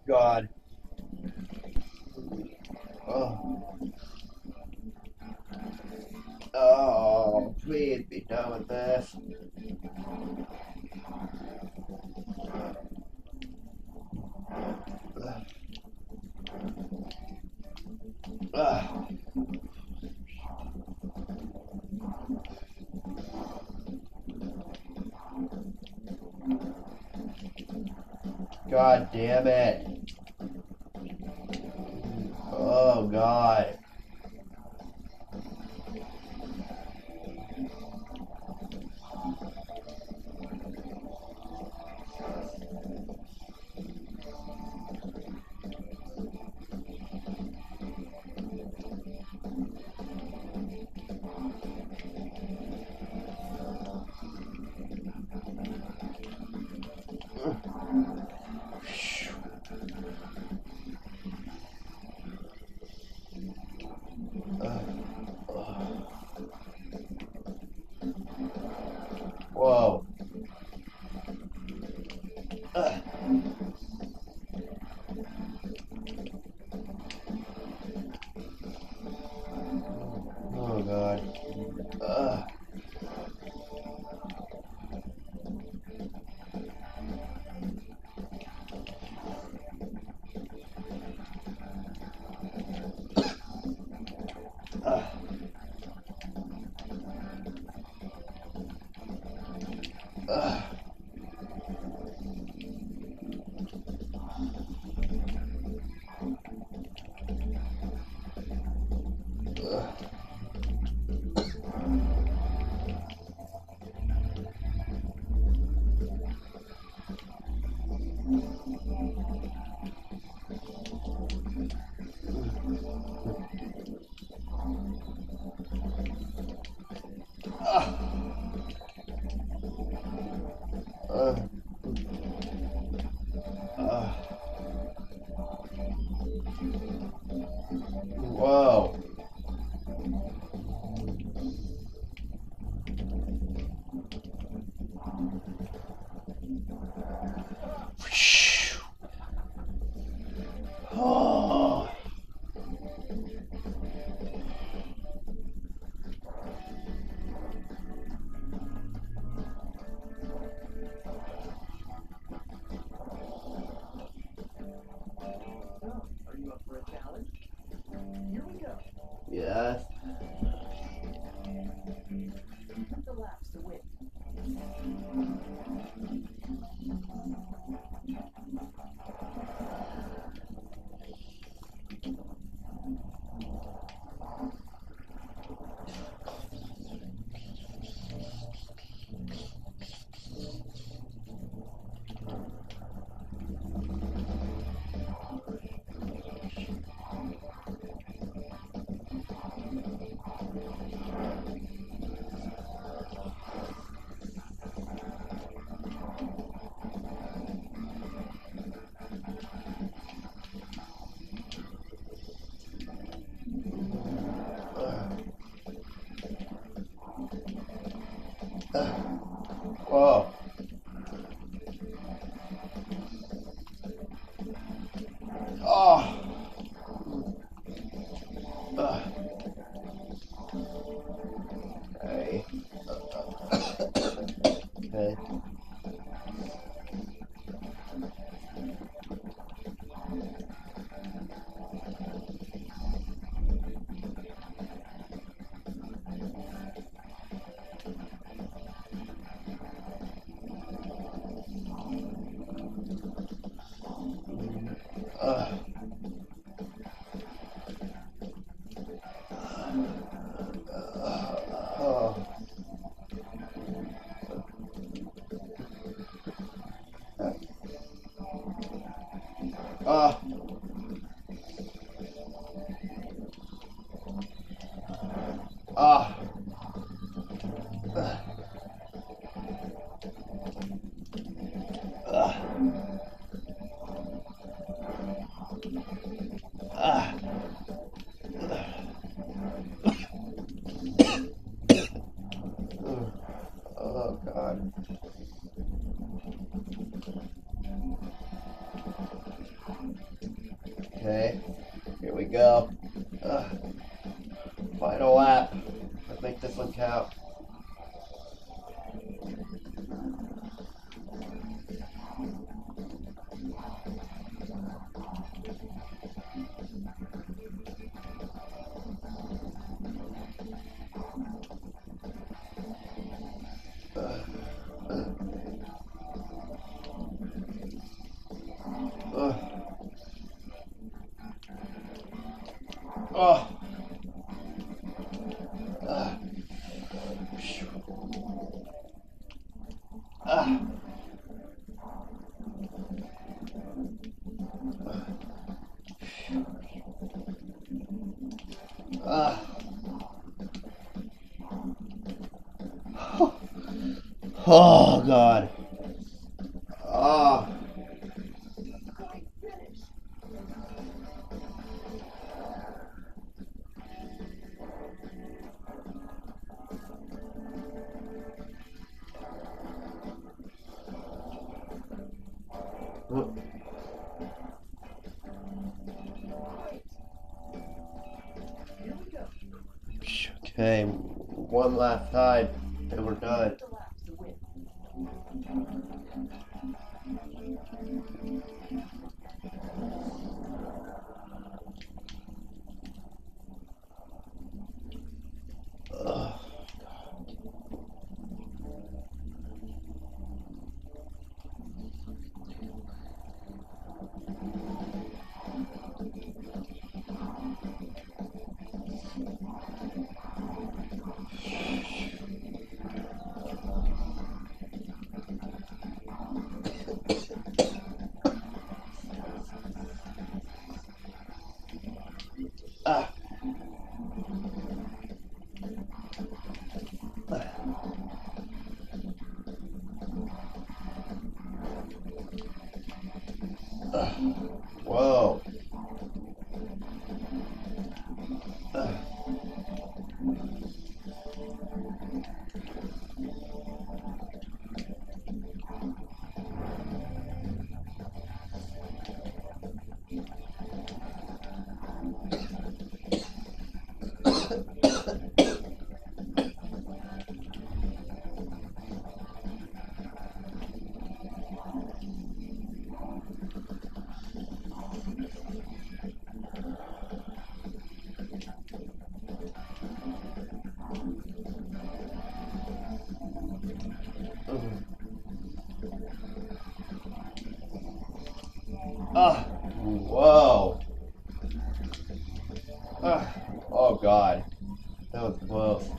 God. Oh. Oh, please be done with this. God damn it. Oh, God. Whoa. Oh, God. Whoa. Oh. Are you up for a challenge? Here we go. Yes. Complete the laps to win. Whoa. Oh. Okay. Okay. Oh, God. Okay, here we go. Final lap. Let's make this one count. Oh. Oh God. Oh. Okay, one last time and we're done. Whoa. Whoa. Oh God. That was close.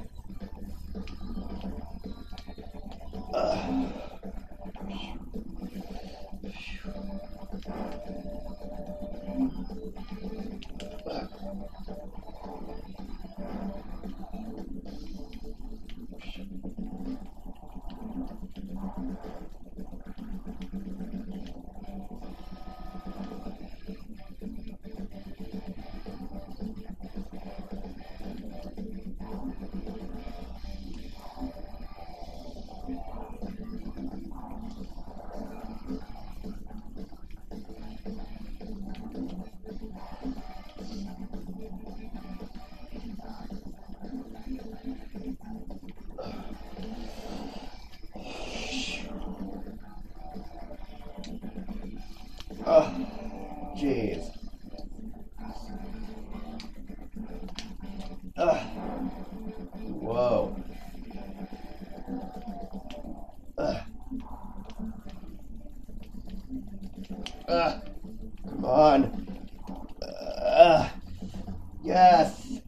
Jeez. Whoa. Come on. Yes.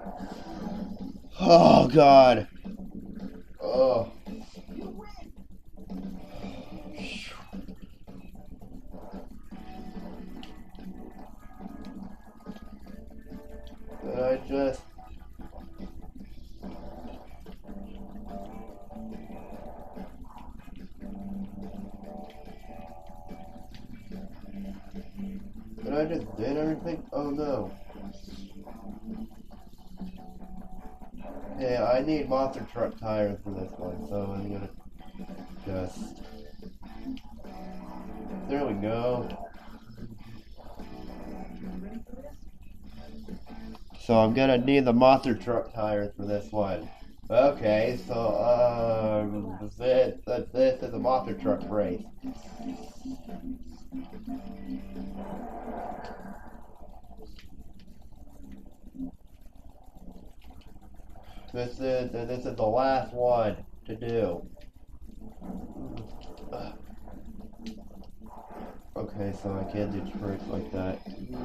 Oh God. Oh. Did I just... Did I just did everything? Oh no. Yeah, I need monster truck tires for this one, so I'm gonna just... There we go. So I'm gonna need the monster truck tires for this one. Okay, so this is a monster truck race. This is the last one to do. Okay, so I can't do tricks like that.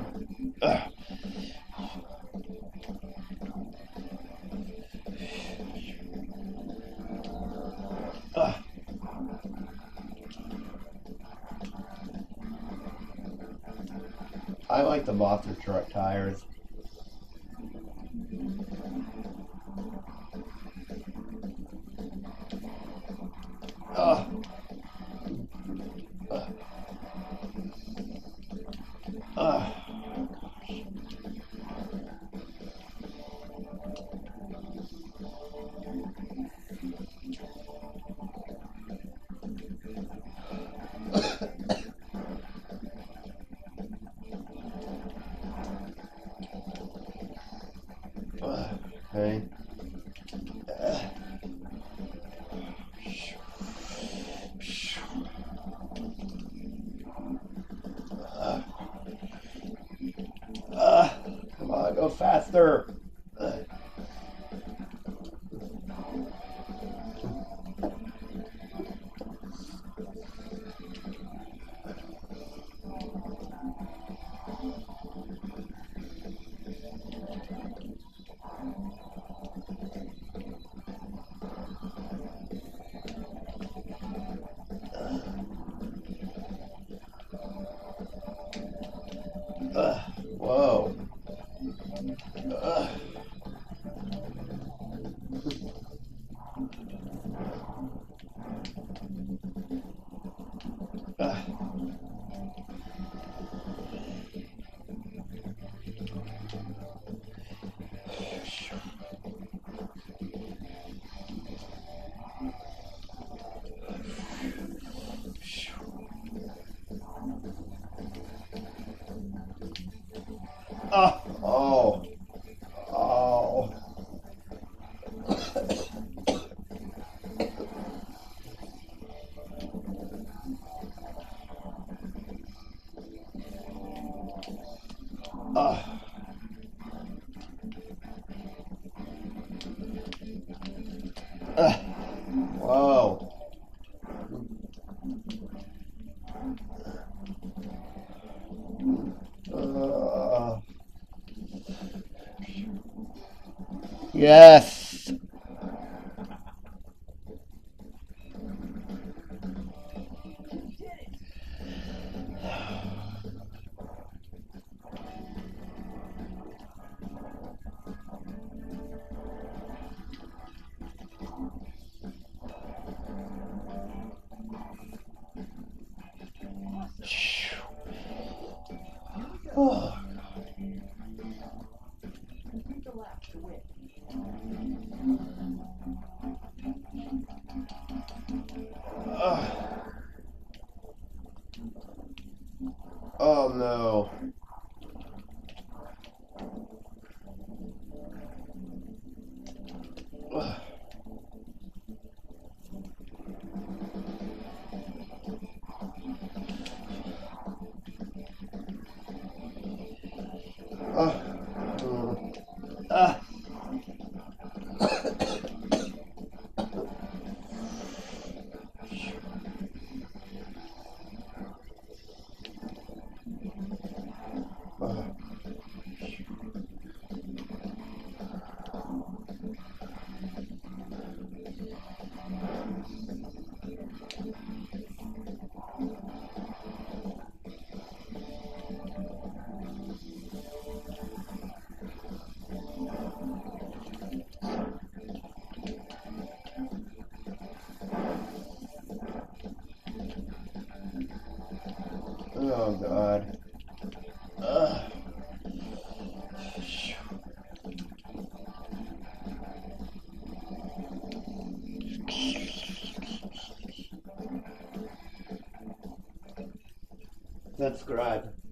I like the monster truck tires. Okay. Come on, go faster. Whoa. Oh. Oh. Whoa. Yes. Oh. Complete the laps to win. Oh no. Oh God. Subscribe.